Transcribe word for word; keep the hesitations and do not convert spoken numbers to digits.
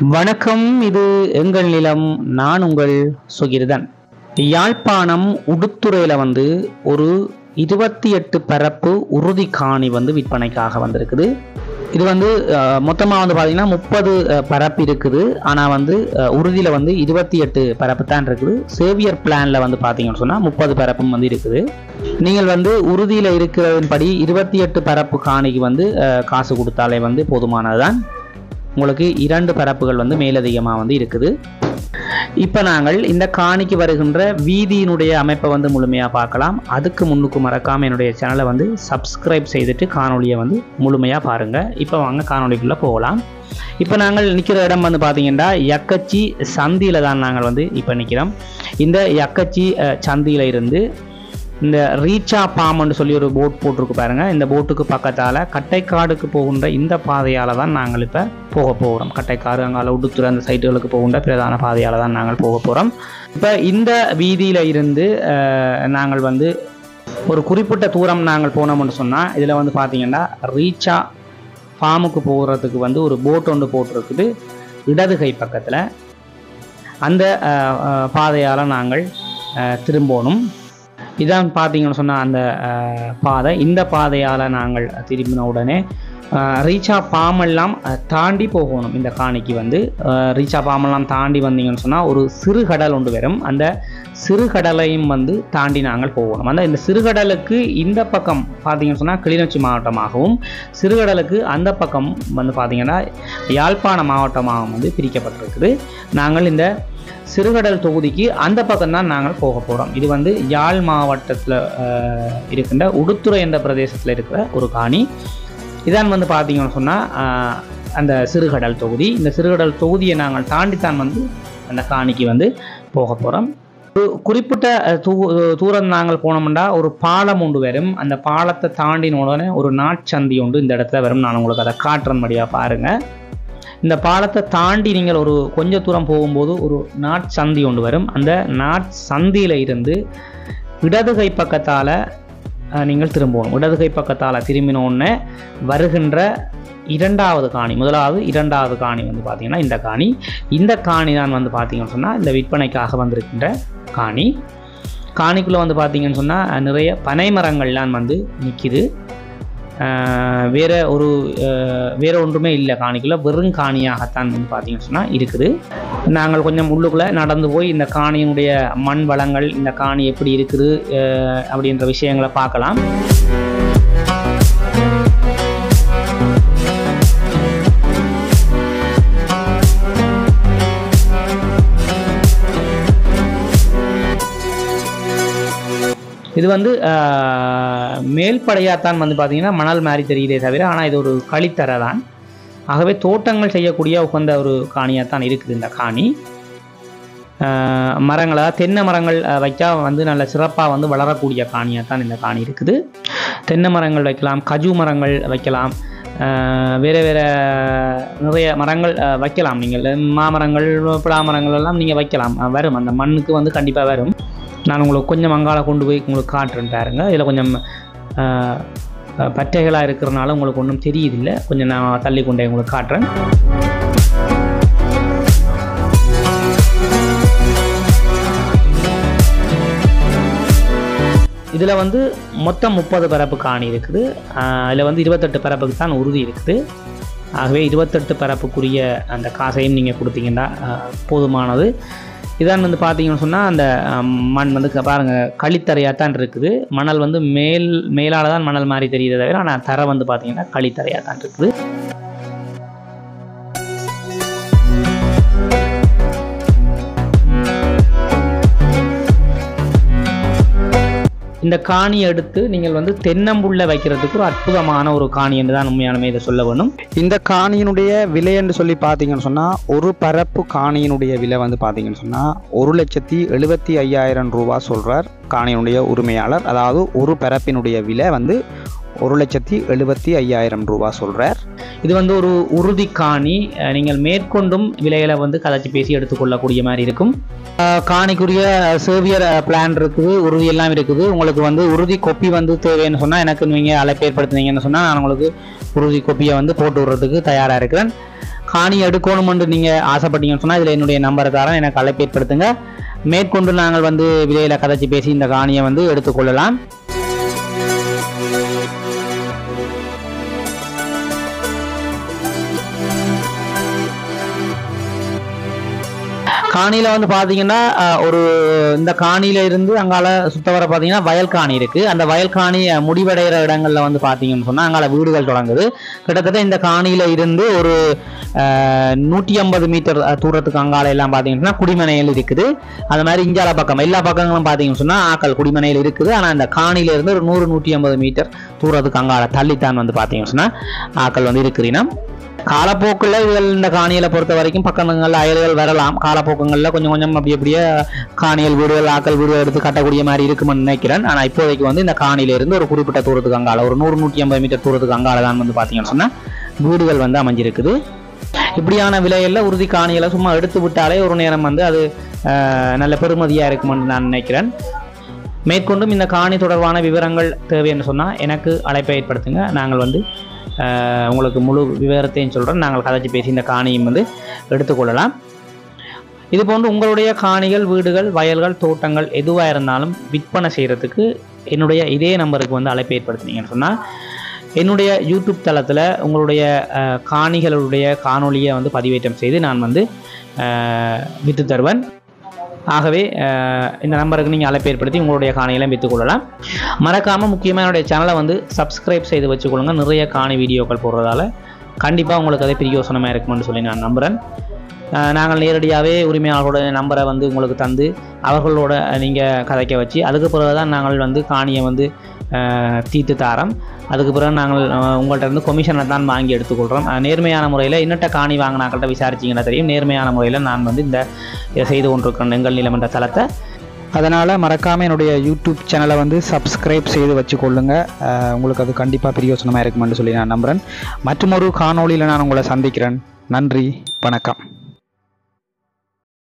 வணக்கம், இது எங்கள் நிலம். நான் உங்கள் சுகிர்தன். யாழ்ப்பாணம் உடுத்துறையில் வந்து ஒரு இருபத்தி எட்டு பரப்பு உறுதி காணி வந்து விற்பனைக்காக வந்திருக்குது. இது வந்து மொத்தமாக வந்து பார்த்தீங்கன்னா முப்பது பரப்பு இருக்குது. ஆனால் வந்து உறுதியில் வந்து இருபத்தி எட்டு பரப்பு தான் இருக்குது. சேவியர் பிளானில் வந்து பார்த்தீங்கன்னு சொன்னால் முப்பது பரப்பும் வந்து இருக்குது. நீங்கள் வந்து உறுதியில் இருக்கிறதன்படி இருபத்தி எட்டு பரப்பு காணிக்கு வந்து காசு கொடுத்தாலே வந்து போதுமானதுதான். உங்களுக்கு இரண்டு பரப்புகள் வந்து மேலதிகமாக வந்து இருக்குது. இப்போ நாங்கள் இந்த காணிக்கு வருகின்ற வீதியினுடைய அமைப்பை வந்து முழுமையாக பார்க்கலாம். அதுக்கு முன்னுக்கு மறக்காமல் என்னுடைய சேனலை வந்து சப்ஸ்கிரைப் செய்துட்டு காணொலியை வந்து முழுமையாக பாருங்கள். இப்போ வாங்க காணொலிக்குள்ளே போகலாம். இப்போ நாங்கள் நிற்கிற இடம் வந்து பார்த்தீங்கன்னா யக்கச்சி சந்தியில் தான் நாங்கள் வந்து இப்போ நிற்கிறோம். இந்த யக்கச்சி சந்தியில் இருந்து இந்த ரீச்சா பாம்னு சொல்லி ஒரு போட் போட்டிருக்கு பாருங்கள். இந்த போட்டுக்கு பக்கத்தால் கட்டைக்காடுக்கு போகின்ற இந்த பாதையால் தான் நாங்கள் இப்போ போக போகிறோம். கட்டைக்காடு அங்கால உடுத்துற அந்த சைட்டுகளுக்கு போகின்ற பிரதான பாதையால் தான் நாங்கள் போக போகிறோம். இப்போ இந்த வீதியில் இருந்து நாங்கள் வந்து ஒரு குறிப்பிட்ட தூரம் நாங்கள் போனோம்னு சொன்னால் இதில் வந்து பார்த்திங்கன்னா ரீச்சா ஃபார்முக்கு போகிறதுக்கு வந்து ஒரு போட் ஒன்று போட்டிருக்குது இடது கை பக்கத்தில். அந்த பாதையால் நாங்கள் திரும்பணும். இதான் பார்த்தீங்கன்னு சொன்னால் அந்த பாதை. இந்த பாதையால் நாங்கள் திரும்பின உடனே ரீச்சா பாமெல்லாம் தாண்டி போகணும். இந்த காணிக்கு வந்து ரீச்சா பாமெல்லாம் தாண்டி வந்தீங்கன்னு சொன்னால் ஒரு சிறுகடல் ஒன்று வரும். அந்த சிறுகடலையும் வந்து தாண்டி நாங்கள் போகணும். அந்த இந்த சிறுகடலுக்கு இந்த பக்கம் பார்த்தீங்கன்னு சொன்னால் கிளிநொச்சி மாவட்டமாகவும், சிறுகடலுக்கு அந்த பக்கம் வந்து பார்த்திங்கன்னா யாழ்ப்பாண மாவட்டமாகவும் வந்து பிரிக்கப்பட்டிருக்குது. நாங்கள் இந்த சிறுகடல் தொகுதிக்கு அந்த பக்கம் தான் நாங்கள் போக போகிறோம். இது வந்து யாழ் மாவட்டத்தில் இருக்கின்ற உடுத்துறை என்ற பிரதேசத்தில் இருக்கிற ஒரு காணி. இதான் வந்து பார்த்தீங்கன்னு சொன்னால் அந்த சிறுகடல் தொகுதி. இந்த சிறுகடல் தொகுதியை நாங்கள் தாண்டித்தான் வந்து அந்த காணிக்கு வந்து போக போகிறோம். ஒரு குறிப்பிட்ட தூ தூரம் நாங்கள் போனோம்னா ஒரு பாலம் ஒன்று வரும். அந்த பாலத்தை தாண்டின உடனே ஒரு நாட்சந்தி ஒன்று இந்த இடத்துல வரும். நான் உங்களுக்கு அதை காட்டுறன்படியாக பாருங்கள். இந்த பாலத்தை தாண்டி நீங்கள் ஒரு கொஞ்ச தூரம் போகும்போது ஒரு நாட்சந்தி ஒன்று வரும். அந்த நாட்சந்தியில் இருந்து இடது கை பக்கத்தால் நீங்கள் திரும்பணும். இடது கை பக்கத்தால் திரும்பினோடனே வருகின்ற இரண்டாவது காணி, முதலாவது இரண்டாவது காணி வந்து பார்த்திங்கன்னா இந்த காணி. இந்த காணி தான் வந்து பார்த்திங்கன்னு சொன்னால் இந்த விற்பனைக்காக வந்திருக்கின்ற காணி. காணிக்குள்ளே வந்து பார்த்திங்கன்னு சொன்னால் நிறைய பனை மரங்கள்லாம் வந்து நிற்கிது. வேறு ஒரு வேறு ஒன்றுமே இல்லை. காணிக்குள்ளே வெறும் காணியாகத்தான் வந்து பார்த்தீங்கன்னு சொன்னால் இருக்குது. நாங்கள் கொஞ்சம் உள்ளுக்குள்ளே நடந்து போய் இந்த காணியினுடைய மண் வளங்கள், இந்த காணி எப்படி இருக்குது அப்படின்ற விஷயங்களை பார்க்கலாம். இது வந்து மேல்படையாத்தான் வந்து பார்த்திங்கன்னா மணல் மாதிரி தெரியுதே தவிர, ஆனால் இது ஒரு கழித்தரை தான். ஆகவே தோட்டங்கள் செய்யக்கூடிய உகந்த ஒரு காணியாகத்தான் இருக்குது இந்த காணி. மரங்களை தென்னை மரங்கள் வைச்சா வந்து நல்ல சிறப்பாக வந்து வளரக்கூடிய காணியாகத்தான் இந்த காணி இருக்குது. தென்னை மரங்கள் வைக்கலாம், கஜு மரங்கள் வைக்கலாம், வேறு வேறு நிறைய மரங்கள் வைக்கலாம். நீங்கள் மாமரங்கள், பிளா மரங்கள் எல்லாம் நீங்கள் வைக்கலாம். வரும், அந்த மண்ணுக்கு வந்து கண்டிப்பாக வரும். நான் உங்களுக்கு கொஞ்சம் அங்கால கொண்டு போய் உங்களுக்கு காட்டுறேன் பாருங்க. இதில் கொஞ்சம் பட்டைகளாக இருக்கிறனால உங்களுக்கு ஒன்றும் தெரியுதில்லை. கொஞ்சம் நான் தள்ளி கொண்டே உங்களுக்கு காட்டுறேன். இதில் வந்து மொத்தம் முப்பது பரப்பு காணி இருக்குது. அதில் வந்து இருபத்தெட்டு பரப்புக்கு தான் உறுதி இருக்குது. ஆகவே இருபத்தெட்டு பரப்புக்குரிய அந்த காசையும் நீங்கள் கொடுத்தீங்கன்னா போதுமானது. இதான் வந்து பார்த்தீங்கன்னு சொன்னால் அந்த மண் வந்து பாருங்கள் களித்தரையாக தான் இருக்குது. மணல் வந்து மேல் மேலால் தான் மணல் மாதிரி தெரியுது தவிர, ஆனால் தரை வந்து பார்த்தீங்கன்னா களித்தரையாக தான் இருக்குது. இந்த காணியை எடுத்து நீங்கள் வந்து தென்னம்புள்ள வைக்கிறதுக்கு ஒரு அற்புதமான ஒரு காணி என்று தான் உண்மையானமே இதை சொல்ல வேணும். இந்த காணியினுடைய விலை என்று சொல்லி பார்த்தீங்கன்னு சொன்னால் ஒரு பரப்பு காணியினுடைய விலை வந்து பார்த்தீங்கன்னு சொன்னால் ஒரு லட்சத்தி எழுபத்தி ஐயாயிரம் ரூபா சொல்கிறார் காணியினுடைய உரிமையாளர். அதாவது ஒரு பரப்பினுடைய விலை வந்து ஒரு லட்சத்தி எழுபத்தி ஐயாயிரம் ரூபா சொல்கிறார். இது வந்து ஒரு உறுதி காணி. நீங்கள் மேற்கொண்டும் விலைகளை வந்து கதைச்சி பேசி எடுத்துக்கொள்ளக்கூடிய மாதிரி இருக்கும். காணிக்குரிய சேவியர் பிளான் இருக்குது, உறுதி எல்லாம் இருக்குது. உங்களுக்கு வந்து உறுதி கொப்பி வந்து தேவைன்னு சொன்னால் எனக்கு நீங்கள் அழைப்பு ஏற்படுத்தினீங்கன்னு சொன்னால் நான் உங்களுக்கு உறுதி கொப்பியை வந்து போட்டு விடுறதுக்கு தயாராக இருக்கிறேன். காணி எடுக்கணும்னு நீங்கள் ஆசைப்பட்டீங்கன்னு சொன்னால் இதில் என்னுடைய நம்பரை தரேன், எனக்கு அழைப்பு ஏற்படுத்துங்க. மேற்கொண்டு நாங்கள் வந்து விலையில் கதைச்சி பேசி இந்த காணியை வந்து எடுத்துக்கொள்ளலாம். காணியில் வந்து பார்த்தீங்கன்னா ஒரு இந்த காணியில இருந்து அங்கால சுத்தவரை பார்த்தீங்கன்னா வயல் காணி இருக்குது. அந்த வயல் காணி முடிவடைகிற இடங்களில் வந்து பார்த்தீங்கன்னு சொன்னால் அங்கால வீடுகள் தொடங்குது. கிட்டத்தட்ட இந்த காணியில் இருந்து ஒரு நூற்றி ஐம்பது மீட்டர் தூரத்துக்கு அங்கால எல்லாம் பார்த்தீங்கன்னா குடிமனைகள் இருக்குது. அது மாதிரி இஞ்சால பக்கம் எல்லா பக்கங்களும் பார்த்தீங்கன்னு சொன்னால் ஆக்கள் குடிமனைகள் இருக்குது. ஆனால் அந்த காணியில இருந்து ஒரு நூறு நூற்றி ஐம்பது மீட்டர் தூரத்துக்கு அங்கால தள்ளித்தான் வந்து பார்த்தீங்கன்னு சொன்னால் ஆக்கள் வந்து இருக்கிறீங்கன்னா காலப்போக்கில் இதுகள் இந்த காணிகளை பொறுத்த வரைக்கும் பக்கங்கள் அயல்கள் வரலாம். காலப்போக்கங்களில் கொஞ்சம் கொஞ்சம் அப்படி அப்படியே காணியல் வீடுகள் ஆக்கள் வீடுகள் எடுத்து கட்டக்கூடிய மாதிரி இருக்குமென்னு நினைக்கிறேன். ஆனால் இப்போதைக்கு வந்து இந்த காணியிலிருந்து ஒரு குறிப்பிட்ட தூரத்துக்கு அங்கால ஒரு நூறு நூற்றி ஐம்பது மீட்டர் தூரத்துக்கு அங்கால தான் வந்து பார்த்தீங்கன்னு சொன்னால் வீடுகள் வந்து அமைஞ்சிருக்குது. இப்படியான விலைகளில் உறுதி காணிகளை சும்மா எடுத்து விட்டாலே ஒரு நேரம் வந்து அது நல்ல பெருமதியாக இருக்குமென்னு நான் நினைக்கிறேன். மேற்கொண்டும் இந்த காணி தொடர்பான விவரங்கள் தேவைன்னு சொன்னால் எனக்கு அழைப்பை ஏற்படுத்துங்க. நாங்கள் வந்து உங்களுக்கு முழு விவரத்தையும் சொல்கிறேன். நாங்கள் கதைச்சி பேசி இந்த காணியும் வந்து எடுத்துக்கொள்ளலாம். இது போன்று உங்களுடைய காணிகள் வீடுகள் வயல்கள் தோட்டங்கள் எதுவாக இருந்தாலும் விற்பனை செய்கிறதுக்கு என்னுடைய இதே நம்பருக்கு வந்து அழைப்பு ஏற்படுத்தினீங்கன்னு சொன்னால் என்னுடைய யூடியூப் தளத்தில் உங்களுடைய காணிகளுடைய காணொலியை வந்து பதிவேற்றம் செய்து நான் வந்து விற்று தருவேன். ஆகவே இந்த நம்பருக்கு நீங்கள் அழைப்பு ஏற்படுத்தி உங்களுடைய காணிகளை விற்றுக்கொள்ளலாம். மறக்காமல் முக்கியமாக என்னுடைய சேனலை வந்து சப்ஸ்கிரைப் செய்து வச்சுக்கொள்ளுங்க. நிறைய காணி வீடியோக்கள் போடுறதால கண்டிப்பாக உங்களுக்கு அதை பிரியோசனமாக இருக்குமென்னு சொல்லி நான் நம்புகிறேன். நாங்கள் நேரடியாகவே உரிமையாளர்களோட நம்பரை வந்து உங்களுக்கு தந்து அவர்களோட நீங்கள் கதைக்க வச்சு அதுக்கு பிறகு தான் நாங்கள் வந்து காணியை வந்து தீர்த்து தாரோம். அதுக்கு பிறகு நாங்கள் உங்கள்கிட்ட இருந்து கொமிஷனை தான் வாங்கி எடுத்துக்கொள்கிறோம். நேர்மையான முறையில் இன்னட்ட காணி வாங்கினாக்கள்கிட்ட விசாரிச்சிங்கன்னா தெரியும். நேர்மையான முறையில் நான் வந்து இந்த இதை செய்து கொண்டிருக்கிறேன் எங்கள் நிலம் என்ற தளத்தை. அதனால் மறக்காமல் என்னுடைய யூடியூப் சேனலை வந்து சப்ஸ்கிரைப் செய்து வச்சுக்கொள்ளுங்க. உங்களுக்கு அது கண்டிப்பாக பிரியோசனமாக இருக்குமென்னு சொல்லி நான் நம்புகிறேன். மற்றும் ஒரு காணொலியில் நான் உங்களை சந்திக்கிறேன். நன்றி, வணக்கம்.